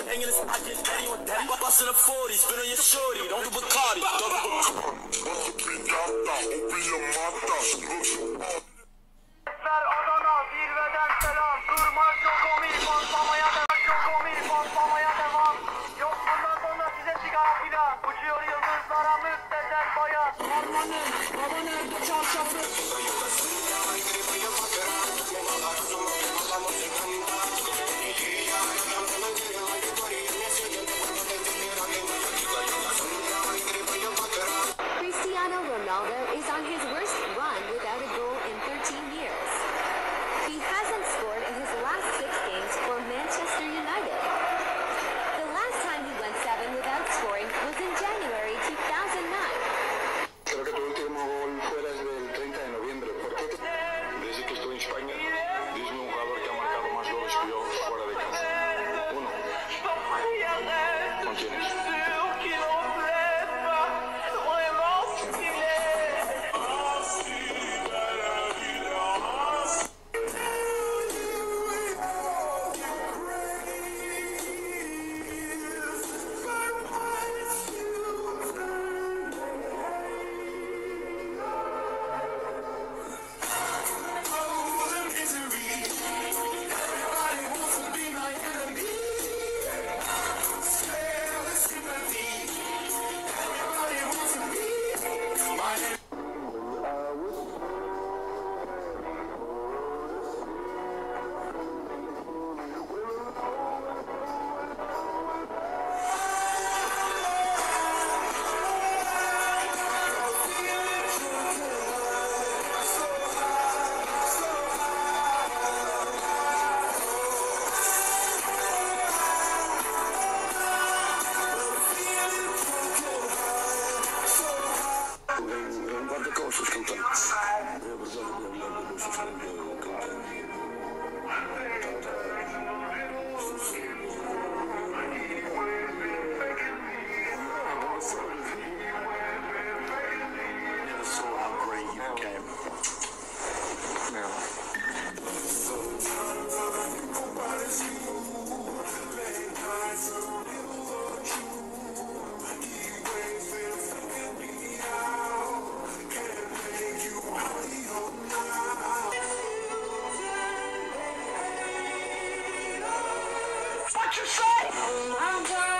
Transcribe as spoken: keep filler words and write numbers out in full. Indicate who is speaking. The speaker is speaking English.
Speaker 1: Hanging this pocket, daddy on daddy. Bustin' a forty, spin on your shorty. Don't do Bacardi. Don't do Bacardi. Open your mouth.
Speaker 2: Adana zirveden selam. Durmak yok komik patlamaya devam. Çok komik patlamaya devam. Yok bundan sonra size sigara filan. Uçuyor yıldızlara müptezel bayan. Harmanın baba nerede çarşafı?
Speaker 3: Cristiano Ronaldo is on his worst run without a goal in thirteen years. He hasn't scored in his last six games for Manchester United. The last time he went seven without scoring was in January two thousand nine.
Speaker 4: Creo que tu último gol fuera es del treinta de noviembre. ¿Por qué? Desde que estoy en España, dime un jugador que ha marcado más goles que yo fuera de casa. Uno. ¿Con quién es?
Speaker 2: What you say?